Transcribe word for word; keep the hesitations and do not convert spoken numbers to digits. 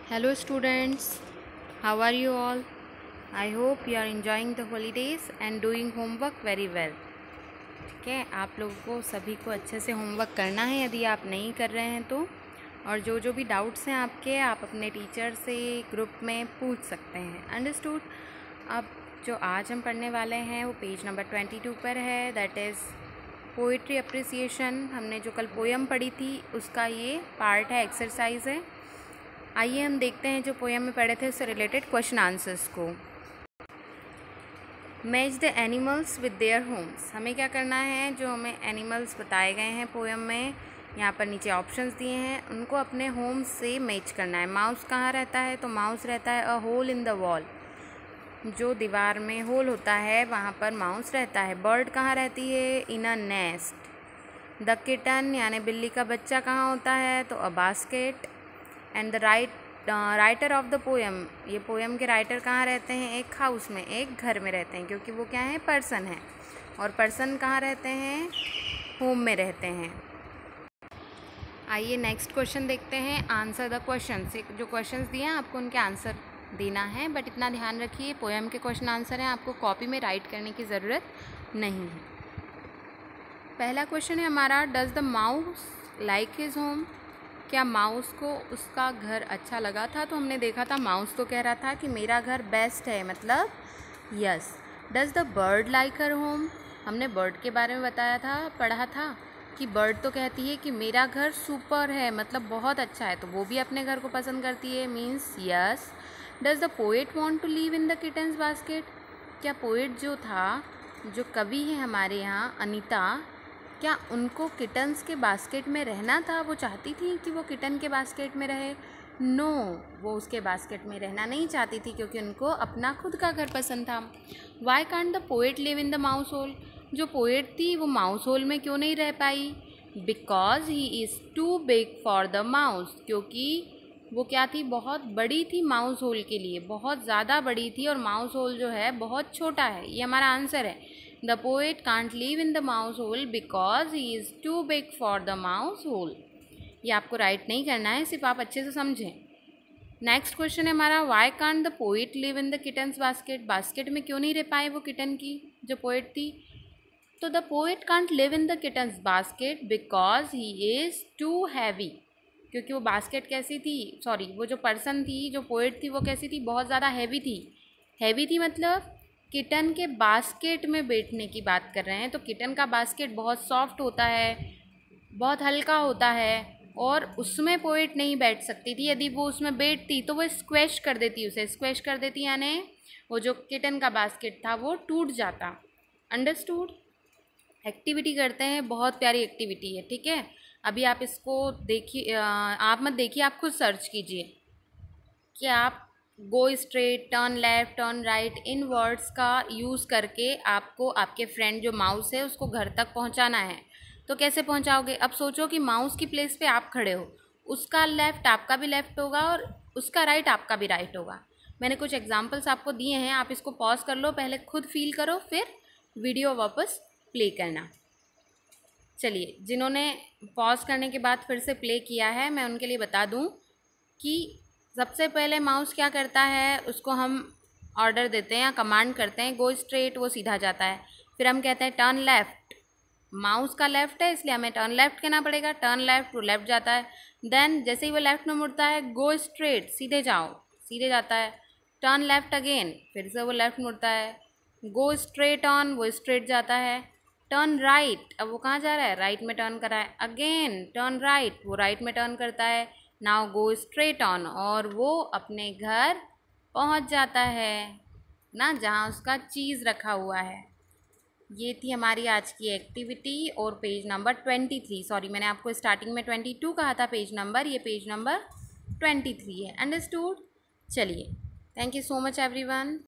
Hello students, how are you all? I hope you are enjoying the holidays and doing homework very well. ठीक है, आप लोगों को सभी को अच्छे से होमवर्क करना है यदि आप नहीं कर रहे हैं तो। और जो जो भी डाउट्स हैं आपके, आप अपने टीचर से ग्रुप में पूछ सकते हैं। अंडरस्टूड। अब जो आज हम पढ़ने वाले हैं वो पेज नंबर ट्वेंटी टू पर है, दैट इज़ पोइट्री अप्रिसिएशन। हमने जो कल पोएम पढ़ी थी उसका ये पार्ट है, एक्सरसाइज है। आइए हम देखते हैं जो पोएम में पढ़े थे उससे रिलेटेड क्वेश्चन आंसर्स को। Match the animals with their homes. हमें क्या करना है, जो हमें एनिमल्स बताए गए हैं पोएम में, यहाँ पर नीचे ऑप्शंस दिए हैं, उनको अपने होम से मैच करना है। माउस कहाँ रहता है, तो माउस रहता है a hole in the wall. जो दीवार में होल होता है वहाँ पर माउस रहता है। बर्ड कहाँ रहती है, in a nest. The kitten यानी बिल्ली का बच्चा कहाँ होता है, तो a basket. And the right writer of the poem, ये पोएम के राइटर कहाँ रहते हैं, एक हाउस में, एक घर में रहते हैं, क्योंकि वो क्या है, पर्सन है। और पर्सन कहाँ रहते हैं, होम में रहते हैं। आइए नेक्स्ट क्वेश्चन देखते हैं। Answer the question. जो क्वेश्चंस दिए हैं आपको उनके आंसर देना है, बट इतना ध्यान रखिए पोएम के क्वेश्चन आंसर हैं, आपको कॉपी में राइट करने की ज़रूरत नहीं है। पहला क्वेश्चन है हमारा, does the mouse like his home. क्या माउस को उसका घर अच्छा लगा था, तो हमने देखा था माउस तो कह रहा था कि मेरा घर बेस्ट है, मतलब yes. Does the bird like her home. हमने बर्ड के बारे में बताया था, पढ़ा था कि बर्ड तो कहती है कि मेरा घर सुपर है, मतलब बहुत अच्छा है, तो वो भी अपने घर को पसंद करती है, means yes. Does the poet want to live in the kitten's basket. क्या पोएट जो था, जो कवि है हमारे यहाँ अनीता, क्या उनको किटन्स के बास्केट में रहना था, वो चाहती थी कि वो किटन के बास्केट में रहे। नो no, वो उसके बास्केट में रहना नहीं चाहती थी, क्योंकि उनको अपना खुद का घर पसंद था। Why can't the poet live in the mouse hole. जो पोएट थी वो माउस होल में क्यों नहीं रह पाई, because he is too big for the mouse. क्योंकि वो क्या थी, बहुत बड़ी थी माउस होल के लिए, बहुत ज़्यादा बड़ी थी, और माउस होल जो है बहुत छोटा है। ये हमारा आंसर है। The poet can't live in the mouse hole because he is too big for the mouse hole. ये आपको राइट नहीं करना है, सिर्फ आप अच्छे से समझें। नेक्स्ट क्वेश्चन है हमारा, why can't the poet live in the kitten's basket. Basket में क्यों नहीं रह पाए वो किटन की, जो पोएट थी। तो the poet can't live in the kitten's basket because he is too heavy. क्योंकि वो बास्केट कैसी थी, सॉरी वो जो पर्सन थी, जो पोएट थी, वो कैसी थी, बहुत ज़्यादा हैवी थी। हैवी थी मतलब किटन के बास्केट में बैठने की बात कर रहे हैं। तो किटन का बास्केट बहुत सॉफ्ट होता है, बहुत हल्का होता है, और उसमें पोएट नहीं बैठ सकती थी। यदि वो उसमें बैठती तो वो स्क्वैश कर देती, उसे स्क्वैश कर देती, यानी वो जो किटन का बास्केट था वो टूट जाता। अंडरस्टूड। एक्टिविटी करते हैं, बहुत प्यारी एक्टिविटी है, ठीक है। अभी आप इसको देखिए, आप मत देखिए, आप खुद सर्च कीजिए कि आप go straight, turn left, turn right, इन वर्ड्स का यूज़ करके आपको आपके फ्रेंड जो माउस है उसको घर तक पहुंचाना है। तो कैसे पहुंचाओगे, अब सोचो कि माउस की प्लेस पे आप खड़े हो, उसका लेफ़्ट आपका भी लेफ़्ट होगा और उसका राइट आपका भी राइट होगा। मैंने कुछ एग्जांपल्स आपको दिए हैं, आप इसको पॉज कर लो, पहले खुद फील करो, फिर वीडियो वापस प्ले करना। चलिए, जिन्होंने पॉज करने के बाद फिर से प्ले किया है, मैं उनके लिए बता दूँ कि सबसे पहले माउस क्या करता है, उसको हम ऑर्डर देते हैं या कमांड करते हैं, गो स्ट्रेट, वो सीधा जाता है। फिर हम कहते हैं टर्न लेफ़्ट, माउस का लेफ़्ट है इसलिए हमें टर्न लेफ़्ट कहना पड़ेगा, टर्न लेफ़्ट, वो लेफ़्ट जाता है। देन जैसे ही वो लेफ़्ट में मुड़ता है, गो स्ट्रेट, सीधे जाओ, सीधे जाता है। टर्न लेफ़्ट अगेन, फिर से वो लेफ़्ट मुड़ता है। गो स्ट्रेट ऑन, वो स्ट्रेट जाता है। टर्न राइट, अब वो कहाँ जा रहा है, राइट में टर्न करा है। अगेन टर्न राइट, वो राइट में टर्न करता है। नाउ गो स्ट्रेट ऑन, और वो अपने घर पहुंच जाता है ना, जहां उसका चीज़ रखा हुआ है। ये थी हमारी आज की एक्टिविटी। और page number twenty three, sorry मैंने आपको स्टार्टिंग में ट्वेंटी टू कहा था पेज नंबर, ये पेज नंबर ट्वेंटी थ्री है। अंडरस्टूड। चलिए, thank you so much everyone.